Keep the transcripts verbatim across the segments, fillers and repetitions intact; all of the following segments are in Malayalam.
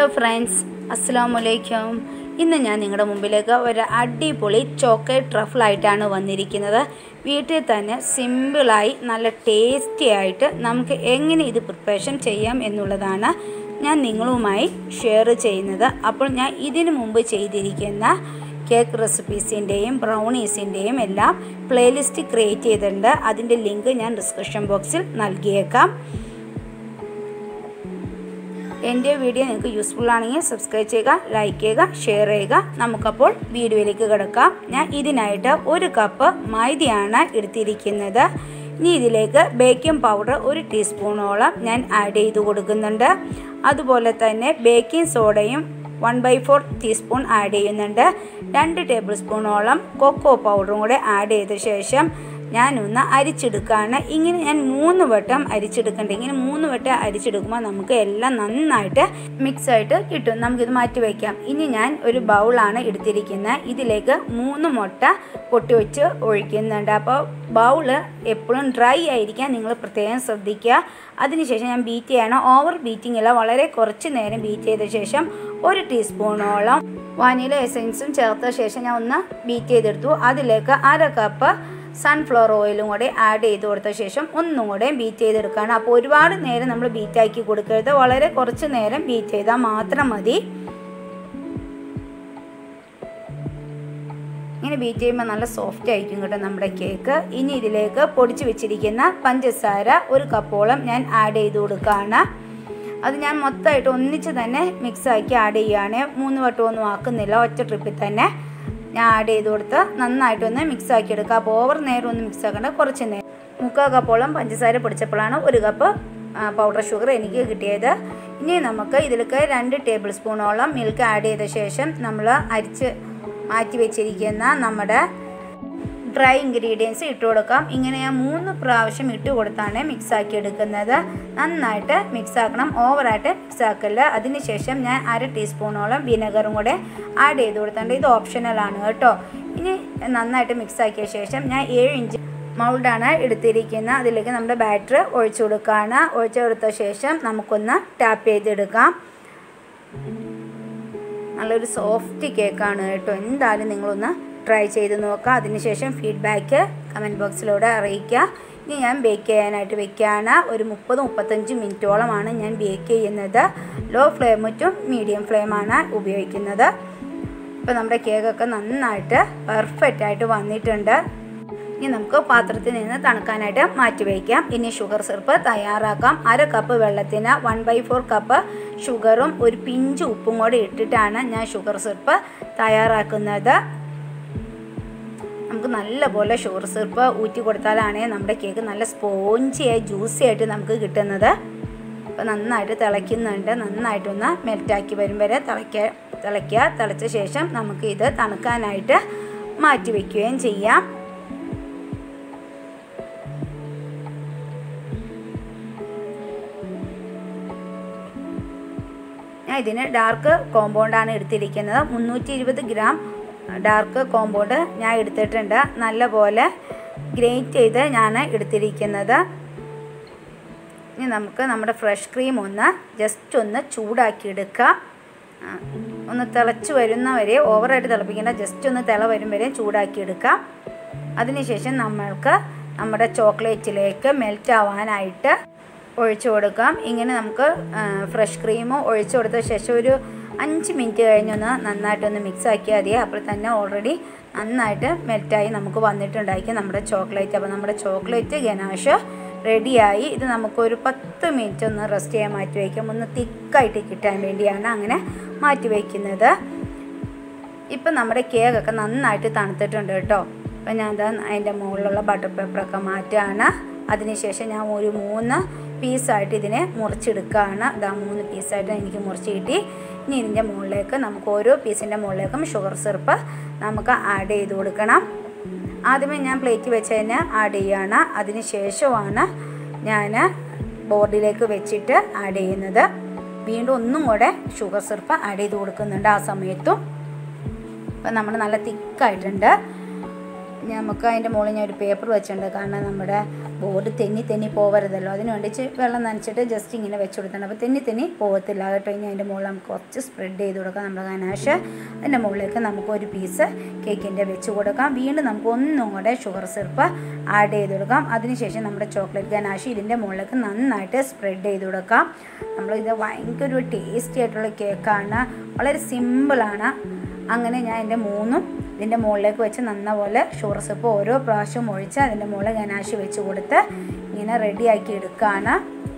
ഹലോ ഫ്രണ്ട്സ്, അസ്സലാമു അലൈക്കും. ഇന്ന് ഞാൻ നിങ്ങളുടെ മുമ്പിലേക്ക് ഒരു അടിപൊളി ചോക്ലേറ്റ് ട്രഫിൾ ആയിട്ടാണ് വന്നിരിക്കുന്നത്. വീട്ടിൽ തന്നെ സിമ്പിളായി നല്ല ടേസ്റ്റി ആയിട്ട് നമുക്ക് എങ്ങനെ ഇത് പ്രിപ്പറേഷൻ ചെയ്യാം എന്നുള്ളതാണ് ഞാൻ നിങ്ങളുമായി ഷെയർ ചെയ്യുന്നത്. അപ്പോൾ ഞാൻ ഇതിനു മുമ്പ് ചെയ്തിരിക്കുന്ന കേക്ക് റെസിപ്പീസിൻ്റെയും ബ്രൗണീസിൻ്റെയും എല്ലാം പ്ലേലിസ്റ്റ് ക്രിയേറ്റ് ചെയ്തിട്ടുണ്ട്. അതിൻ്റെ ലിങ്ക് ഞാൻ ഡിസ്ക്രിപ്ഷൻ ബോക്സിൽ നൽകിയേക്കാം. എൻ്റെ വീഡിയോ നിങ്ങൾക്ക് യൂസ്ഫുൾ ആണെങ്കിൽ സബ്സ്ക്രൈബ് ചെയ്യുക, ലൈക്ക് ചെയ്യുക, ഷെയർ ചെയ്യുക. നമുക്കപ്പോൾ വീഡിയോയിലേക്ക് കിടക്കാം. ഞാൻ ഇതിനായിട്ട് ഒരു കപ്പ് മൈദയാണ് എടുത്തിരിക്കുന്നത്. ഇനി ഇതിലേക്ക് ബേക്കിംഗ് പൗഡർ ഒരു ടീസ്പൂണോളം ഞാൻ ആഡ് ചെയ്ത് കൊടുക്കുന്നുണ്ട്. അതുപോലെ തന്നെ ബേക്കിംഗ് സോഡയും one by four teaspoon add ചെയ്യുന്നുണ്ട്. രണ്ട് ടേബിൾ സ്പൂണോളം കൊക്കോ പൗഡറും കൂടെ ആഡ് ചെയ്ത ശേഷം ഞാനൊന്ന് അരിച്ചെടുക്കുകയാണ്. ഇങ്ങനെ ഞാൻ മൂന്ന് വട്ടം അരിച്ചെടുക്കേണ്ടത്. ഇങ്ങനെ മൂന്ന് വട്ടം അരിച്ചെടുക്കുമ്പോൾ നമുക്ക് എല്ലാം നന്നായിട്ട് മിക്സായിട്ട് കിട്ടും. നമുക്കിത് മാറ്റി വയ്ക്കാം. ഇനി ഞാൻ ഒരു ബൗളാണ് എടുത്തിരിക്കുന്നത്. ഇതിലേക്ക് മൂന്ന് മുട്ട പൊട്ടി വെച്ച് ഒഴിക്കുന്നുണ്ട്. അപ്പോൾ ബൗള് എപ്പോഴും ഡ്രൈ ആയിരിക്കാൻ നിങ്ങൾ പ്രത്യേകം ശ്രദ്ധിക്കുക. അതിനുശേഷം ഞാൻ ബീറ്റ് ചെയ്യണം. ഓവർ ബീറ്റിംഗ് അല്ല, വളരെ കുറച്ച് നേരം ബീറ്റ് ചെയ്ത ശേഷം ഒരു ടീസ്പൂണോളം വാനില എസൻസും ചേർത്ത ശേഷം ഞാൻ ഒന്ന് ബീറ്റ് ചെയ്തെടുത്തു. അതിലേക്ക് അര കപ്പ് സൺഫ്ലവർ ഓയിലും കൂടെ ആഡ് ചെയ്ത് കൊടുത്ത ശേഷം ഒന്നും കൂടെ ബീറ്റ് ചെയ്തെടുക്കുകയാണ്. അപ്പോൾ ഒരുപാട് നേരം നമ്മൾ ബീറ്റാക്കി കൊടുക്കരുത്, വളരെ കുറച്ച് നേരം ബീറ്റ് ചെയ്താൽ മാത്രം മതി. ഇങ്ങനെ ബീറ്റ് ചെയ്യുമ്പോൾ നല്ല സോഫ്റ്റ് ആയിരിക്കും കേട്ടോ നമ്മുടെ കേക്ക്. ഇനി ഇതിലേക്ക് പൊടിച്ച് വെച്ചിരിക്കുന്ന പഞ്ചസാര ഒരു കപ്പോളം ഞാൻ ആഡ് ചെയ്ത് കൊടുക്കുകയാണ്. അത് ഞാൻ മൊത്തമായിട്ട് ഒന്നിച്ച് തന്നെ മിക്സാക്കി ആഡ് ചെയ്യുകയാണ്. മൂന്ന് വട്ടമൊന്നും ആക്കുന്നില്ല, ഒറ്റ ട്രിപ്പിൽ തന്നെ ഞാൻ ആഡ് ചെയ്ത് കൊടുത്ത് നന്നായിട്ടൊന്ന് മിക്സാക്കി എടുക്കുക. അപ്പോൾ ഓവർ നേരം ഒന്ന് മിക്സ് ആക്കേണ്ട, കുറച്ച് നേരം. മുക്കാൽ കപ്പോളം പഞ്ചസാര പൊടിച്ചപ്പോഴാണ് ഒരു കപ്പ് പൗഡർ ഷുഗർ എനിക്ക് കിട്ടിയത്. ഇനി നമുക്ക് ഇതിലേക്ക് രണ്ട് ടേബിൾ സ്പൂണോളം മിൽക്ക് ആഡ് ചെയ്ത ശേഷം നമ്മൾ അരിച്ച് മാറ്റി വെച്ചിരിക്കുന്ന നമ്മുടെ ഡ്രൈ ഇൻഗ്രീഡിയൻസ് ഇട്ട് കൊടുക്കാം. ഇങ്ങനെ ഞാൻ മൂന്ന് പ്രാവശ്യം ഇട്ട് കൊടുത്താണ് മിക്സാക്കി എടുക്കുന്നത്. നന്നായിട്ട് മിക്സാക്കണം, ഓവറായിട്ട് മിക്സാക്കല്ല. അതിനുശേഷം ഞാൻ അര ടീസ്പൂണോളം വിനെഗറും കൂടെ ആഡ് ചെയ്ത് കൊടുത്തിട്ടുണ്ട്. ഇത് ഓപ്ഷണലാണ് കേട്ടോ. ഇനി നന്നായിട്ട് മിക്സാക്കിയ ശേഷം ഞാൻ ഏഴ് ഇഞ്ച് മൗൾഡാണ് എടുത്തിരിക്കുന്നത്. അതിലേക്ക് നമ്മുടെ ബാറ്റർ ഒഴിച്ചു കൊടുക്കുകയാണ്. ഒഴിച്ചു കൊടുത്ത ശേഷം നമുക്കൊന്ന് ടാപ്പ് ചെയ്തെടുക്കാം. നല്ലൊരു സോഫ്റ്റ് കേക്കാണ് കേട്ടോ. എന്തായാലും നിങ്ങളൊന്ന് ട്രൈ ചെയ്ത് നോക്കുക. അതിനുശേഷം ഫീഡ്ബാക്ക് കമൻറ്റ് ബോക്സിലൂടെ അറിയിക്കുക. ഇനി ഞാൻ ബേക്ക് ചെയ്യാനായിട്ട് വെക്കുകയാണ്. ഒരു മുപ്പത് മുപ്പത്തഞ്ച് മിനിറ്റോളമാണ് ഞാൻ ബേക്ക് ചെയ്യുന്നത്. ലോ ഫ്ലെയിം ടു മീഡിയം ഫ്ലെയിമാണ് ഉപയോഗിക്കുന്നത്. ഇപ്പോൾ നമ്മുടെ കേക്കൊക്കെ നന്നായിട്ട് പെർഫെക്റ്റ് ആയിട്ട് വന്നിട്ടുണ്ട്. ഇനി നമുക്ക് പാത്രത്തിൽ നിന്ന് തണുക്കാനായിട്ട് മാറ്റി വയ്ക്കാം. ഇനി ഷുഗർ സിറപ്പ് തയ്യാറാക്കാം. അര കപ്പ് വെള്ളത്തിന് വൺ ബൈ ഫോർ കപ്പ് ഷുഗറും ഒരു പിഞ്ച് ഉപ്പും കൂടി ഇട്ടിട്ടാണ് ഞാൻ ഷുഗർ സിറപ്പ് തയ്യാറാക്കുന്നത്. നമുക്ക് നല്ലപോലെ ഷുഗർ സിറപ്പ് ഊറ്റി കൊടുത്താലാണ് നമ്മുടെ കേക്ക് നല്ല സ്പോഞ്ചിയായി ജ്യൂസി ആയിട്ട് നമുക്ക് കിട്ടുന്നത്. അപ്പോൾ നന്നായിട്ട് തിളയ്ക്കുന്നുണ്ട്. നന്നായിട്ടൊന്ന് മെൽറ്റാക്കി വരും വരെ തിളയ്ക്കുക തിളയ്ക്കുക തിളച്ച ശേഷം നമുക്ക് ഇത് തണുക്കാനായിട്ട് മാറ്റി വയ്ക്കുകയും ചെയ്യാം. ഞാൻ ഇതിന് ഡാർക്ക് കോമ്പൗണ്ടാണ് എടുത്തിരിക്കുന്നത്. മുന്നൂറ്റി ഇരുപത് ഗ്രാം ഡാർക്ക് കോമ്പൗണ്ട് ഞാൻ എടുത്തിട്ടുണ്ട്. നല്ലപോലെ ഗ്രേറ്റ് ചെയ്ത് ഞാൻ എടുത്തിരിക്കുന്നത്. ഇനി നമുക്ക് നമ്മുടെ ഫ്രഷ് ക്രീം ഒന്ന് ജസ്റ്റ് ഒന്ന് ചൂടാക്കി എടുക്കുക. ഒന്ന് തിളച്ച് വരുന്നവരെ, ഓവറായിട്ട് തിളപ്പിക്കേണ്ട, ജസ്റ്റ് ഒന്ന് തിള വരും വരെ ചൂടാക്കി എടുക്കാം. അതിനുശേഷം നമ്മൾക്ക് നമ്മുടെ ചോക്ലേറ്റിലേക്ക് മെൽറ്റ് ആവാനായിട്ട് ഒഴിച്ചു കൊടുക്കാം. ഇങ്ങനെ നമുക്ക് ഫ്രഷ് ക്രീം ഒഴിച്ചു കൊടുത്ത ശേഷം ഒരു അഞ്ച് മിനിറ്റ് കഴിഞ്ഞൊന്ന് നന്നായിട്ടൊന്ന് മിക്സ് ആക്കിയാൽ മതി. അപ്പോൾ തന്നെ ഓൾറെഡി നന്നായിട്ട് മെൽറ്റായി നമുക്ക് വന്നിട്ടുണ്ടായിരിക്കും നമ്മുടെ ചോക്ലേറ്റ്. അപ്പോൾ നമ്മുടെ ചോക്ലേറ്റ് ഗനാഷ് റെഡിയായി. ഇത് നമുക്കൊരു പത്ത് മിനിറ്റ് ഒന്ന് റെസ്റ്റ് ചെയ്യാൻ മാറ്റി വയ്ക്കാം. ഒന്ന് തിക്കായിട്ട് കിട്ടാൻ വേണ്ടിയാണ് അങ്ങനെ മാറ്റി വയ്ക്കുന്നത്. ഇപ്പം നമ്മുടെ കേക്കൊക്കെ നന്നായിട്ട് തണുത്തിട്ടുണ്ട് കേട്ടോ. അപ്പം ഞാൻ എന്താ അതിൻ്റെ മുകളിലുള്ള ബട്ടർ പേപ്പറൊക്കെ മാറ്റുകയാണ്. അതിനുശേഷം ഞാൻ ഒരു മൂന്ന് പീസായിട്ട് ഇതിനെ മുറിച്ചെടുക്കുകയാണ്. ഇതാ മൂന്ന് പീസായിട്ട് എനിക്ക് മുറിച്ച് കിട്ടി. ഇനി ഇതിൻ്റെ മുകളിലേക്ക് നമുക്ക് ഓരോ പീസിൻ്റെ മുകളിലേക്കും ഷുഗർ സിറപ്പ് നമുക്ക് ആഡ് ചെയ്ത് കൊടുക്കണം. ആദ്യമേ ഞാൻ പ്ലേറ്റ് വെച്ച് തന്നെ ആഡ് ചെയ്യുകയാണ്. അതിന് ശേഷമാണ് ഞാൻ ബോർഡിലേക്ക് വെച്ചിട്ട് ആഡ് ചെയ്യുന്നത്. വീണ്ടും ഒന്നും കൂടെ ഷുഗർ സിറപ്പ് ആഡ് ചെയ്ത് കൊടുക്കുന്നുണ്ട് ആ സമയത്തും. അപ്പം നമ്മൾ നല്ല തിക്കായിട്ടുണ്ട്. നമുക്ക് അതിൻ്റെ മുകളിൽ ഞാൻ ഒരു പേപ്പർ വെച്ചിട്ടുണ്ട്, കാരണം നമ്മുടെ ബോർഡ് തെന്നി തെന്നി പോകരുതല്ലോ, അതിന് വേണ്ടിച്ച് വെള്ളം നനച്ചിട്ട് ജസ്റ്റ് ഇങ്ങനെ വെച്ച് കൊടുത്തിട്ടുണ്ട്. അപ്പോൾ തെന്നി തെന്നി പോകത്തില്ല കേട്ടോ. ഇനി അതിൻ്റെ മുകളിൽ നമുക്ക് കുറച്ച് സ്പ്രെഡ് ചെയ്ത് കൊടുക്കാം നമ്മുടെ ഗനാഷ്. അതിൻ്റെ മുകളിലേക്ക് നമുക്ക് ഒരു പീസ് കേക്കിൻ്റെ വെച്ച് കൊടുക്കാം. വീണ്ടും നമുക്ക് ഒന്നും കൂടെ ഷുഗർ സിറപ്പ് ആഡ് ചെയ്ത് കൊടുക്കാം. അതിനുശേഷം നമ്മുടെ ചോക്ലേറ്റ് ഗനാഷ് ഇതിൻ്റെ മുകളിലേക്ക് നന്നായിട്ട് സ്പ്രെഡ് ചെയ്ത് കൊടുക്കാം. നമ്മളിത് ഭയങ്കര ഒരു ടേസ്റ്റി ആയിട്ടുള്ള കേക്കാണ്, വളരെ സിമ്പിളാണ്. അങ്ങനെ ഞാൻ എൻ്റെ മൂന്നും ഇതിൻ്റെ മുകളിലേക്ക് വെച്ച് നന്നപോലെ ഷുഗർ സിറപ്പ് ഓരോ പ്രാവശ്യം ഒഴിച്ച് അതിൻ്റെ മുകളിൽ ഗനാഷ് വെച്ച് കൊടുത്ത് ഇങ്ങനെ റെഡിയാക്കി എടുക്കുകയാണ്.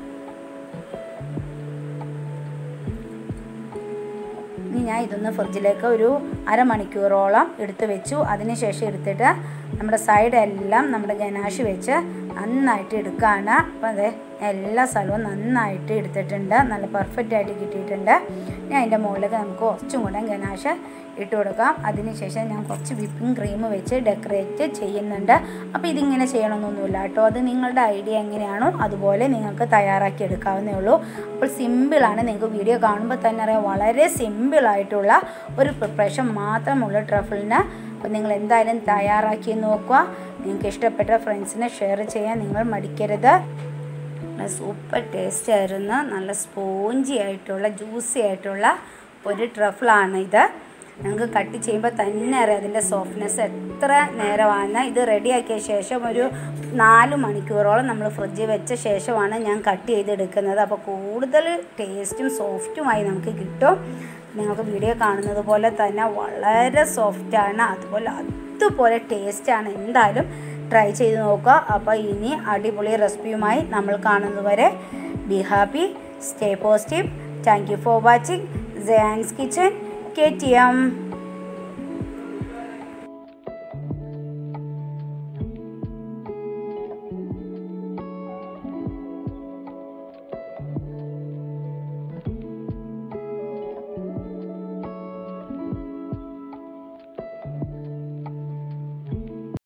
ഇനി ഞാൻ ഇതൊന്ന് ഫ്രിഡ്ജിലേക്ക് ഒരു അരമണിക്കൂറോളം എടുത്ത് വെച്ചു. അതിനുശേഷം എടുത്തിട്ട് നമ്മുടെ സൈഡെല്ലാം നമ്മുടെ ഗനാഷ് വെച്ച് നന്നായിട്ട് എടുക്കുകയാണ്. അപ്പോൾ അതെ എല്ലാ സ്ഥലവും നന്നായിട്ട് എടുത്തിട്ടുണ്ട്, നല്ല പെർഫെക്റ്റ് ആയിട്ട് കിട്ടിയിട്ടുണ്ട്. ഞാൻ അതിൻ്റെ മുകളിലേക്ക് നമുക്ക് കുറച്ചും കൂടെ ഗനാഷ് ഇട്ട് കൊടുക്കാം. അതിനുശേഷം ഞാൻ കുറച്ച് വിപ്പിംഗ് ക്രീം വെച്ച് ഡെക്കറേറ്റ് ചെയ്യുന്നുണ്ട്. അപ്പോൾ ഇതിങ്ങനെ ചെയ്യണമെന്നൊന്നുമില്ല കേട്ടോ, അത് നിങ്ങളുടെ ഐഡിയ എങ്ങനെയാണോ അതുപോലെ നിങ്ങൾക്ക് തയ്യാറാക്കി എടുക്കാവുന്നേ ഉള്ളൂ. അപ്പോൾ സിമ്പിളാണ്, നിങ്ങൾക്ക് വീഡിയോ കാണുമ്പോൾ തന്നെ അറിയാം, വളരെ സിമ്പിളായിട്ടുള്ള ഒരു പ്രിപ്പറേഷൻ മാത്രമുള്ള ട്രഫിളിന്. അപ്പോൾ നിങ്ങൾ എന്തായാലും തയ്യാറാക്കി നോക്കുക. നിങ്ങൾക്ക് ഇഷ്ടപ്പെട്ട ഫ്രണ്ട്സിനെ ഷെയർ ചെയ്യാൻ നിങ്ങൾ മടിക്കരുത്. സൂപ്പർ ടേസ്റ്റ് ആയിരുന്നു, നല്ല സ്പോഞ്ചി ആയിട്ടുള്ള ജ്യൂസി ആയിട്ടുള്ള ഒരു ട്രഫിളാണ് ഇത്. നിങ്ങൾക്ക് കട്ട് ചെയ്യുമ്പോൾ തന്നെ അറിയാം അതിൻ്റെ സോഫ്റ്റ്നെസ് എത്ര നേരമാണ്. ഇത് റെഡിയാക്കിയ ശേഷം ഒരു നാല് മണിക്കൂറോളം നമ്മൾ ഫ്രിഡ്ജിൽ വെച്ച ശേഷമാണ് ഞാൻ കട്ട് ചെയ്തെടുക്കുന്നത്. അപ്പോൾ കൂടുതൽ ടേസ്റ്റും സോഫ്റ്റുമായി നമുക്ക് കിട്ടും. നിങ്ങൾക്ക് വീഡിയോ കാണുന്നത് പോലെ തന്നെ വളരെ സോഫ്റ്റാണ്, അതുപോലെ അതുപോലെ ടേസ്റ്റാണ്. എന്തായാലും ട്രൈ ചെയ്ത് നോക്കുക. അപ്പോൾ ഇനി അടിപൊളി റെസിപ്പിയുമായി നമ്മൾ കാണുന്നതുവരെ be happy, stay positive. Thank you for watching Zayan's Kitchen K T M.